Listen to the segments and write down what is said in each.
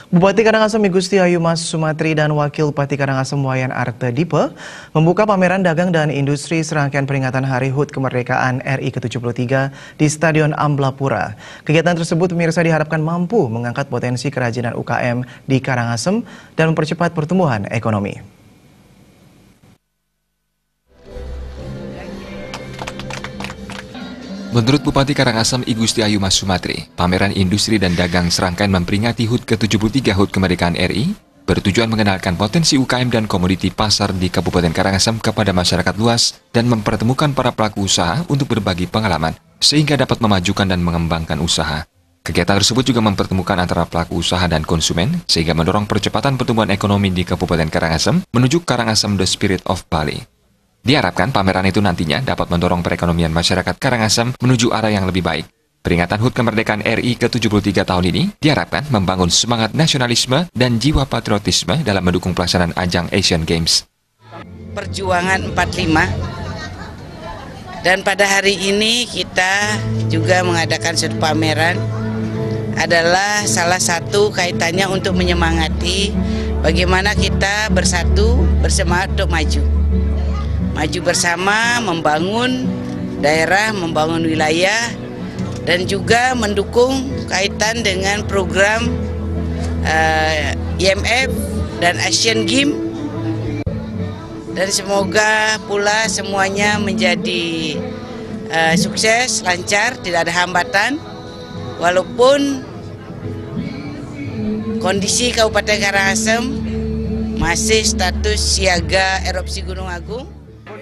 Bupati Karangasem Igusti Ayu Mas Sumatri dan Wakil Bupati Karangasem Wayan Arte Dipe membuka pameran dagang dan industri serangkaian peringatan Hari HUT Kemerdekaan RI ke-73 di Stadion Amblapura. Kegiatan tersebut pemirsa diharapkan mampu mengangkat potensi kerajinan UKM di Karangasem dan mempercepat pertumbuhan ekonomi. Menurut Bupati Karangasem Igusti Ayu Mas Sumatri, pameran industri dan dagang serangkaian memperingati HUT ke-73 HUT Kemerdekaan RI bertujuan mengenalkan potensi UKM dan komoditi pasar di Kabupaten Karangasem kepada masyarakat luas dan mempertemukan para pelaku usaha untuk berbagi pengalaman sehingga dapat memajukan dan mengembangkan usaha. Kegiatan tersebut juga mempertemukan antara pelaku usaha dan konsumen sehingga mendorong percepatan pertumbuhan ekonomi di Kabupaten Karangasem menuju Karangasem The Spirit of Bali. Diharapkan pameran itu nantinya dapat mendorong perekonomian masyarakat Karangasem menuju arah yang lebih baik. Peringatan HUT Kemerdekaan RI ke-73 tahun ini diharapkan membangun semangat nasionalisme dan jiwa patriotisme dalam mendukung pelaksanaan ajang Asian Games. Perjuangan 45, dan pada hari ini kita juga mengadakan suatu pameran adalah salah satu kaitannya untuk menyemangati bagaimana kita bersatu bersemangat untuk maju bersama, membangun daerah, membangun wilayah, dan juga mendukung kaitan dengan program IMF dan Asian Games. Dan semoga pula semuanya menjadi sukses, lancar, tidak ada hambatan, walaupun kondisi Kabupaten Karangasem masih status siaga erupsi Gunung Agung.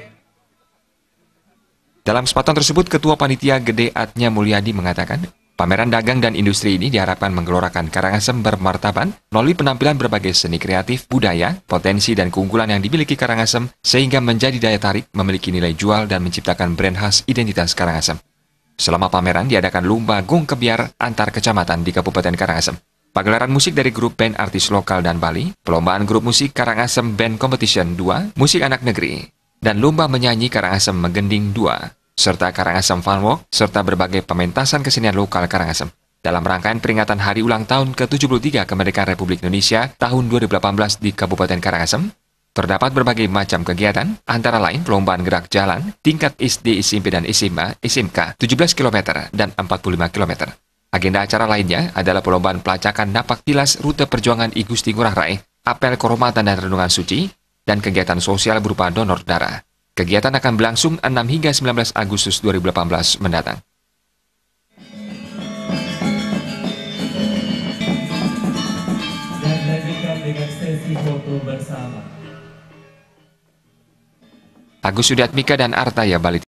Dalam kesempatan tersebut, Ketua Panitia Gede Atnya Mulyadi mengatakan, pameran dagang dan industri ini diharapkan menggelorakan Karangasem bermartabat melalui penampilan berbagai seni kreatif, budaya, potensi dan keunggulan yang dimiliki Karangasem sehingga menjadi daya tarik, memiliki nilai jual dan menciptakan brand khas identitas Karangasem. Selama pameran diadakan lomba gong kebiar antar kecamatan di Kabupaten Karangasem. Pagelaran musik dari grup band artis lokal dan Bali, perlombaan grup musik Karangasem Band Competition 2, musik anak negeri, dan lomba menyanyi Karangasem Menggending 2, serta Karangasem Fun Walk, serta berbagai pementasan kesenian lokal Karangasem. Dalam rangkaian peringatan hari ulang tahun ke-73 Kemerdekaan Republik Indonesia tahun 2018 di Kabupaten Karangasem, terdapat berbagai macam kegiatan, antara lain perlombaan gerak jalan, tingkat SD, SMP, dan SMA, SMK, 17 km dan 45 km. Agenda acara lainnya adalah perlombaan pelacakan napak tilas rute perjuangan I Gusti Ngurah Rai, apel kehormatan dan renungan suci, dan kegiatan sosial berupa donor darah. Kegiatan akan berlangsung 6 hingga 19 Agustus 2018 mendatang. Dan lanjutkan dengan sesi foto bersama. Agus Sudiatmika dan Artaya Bali.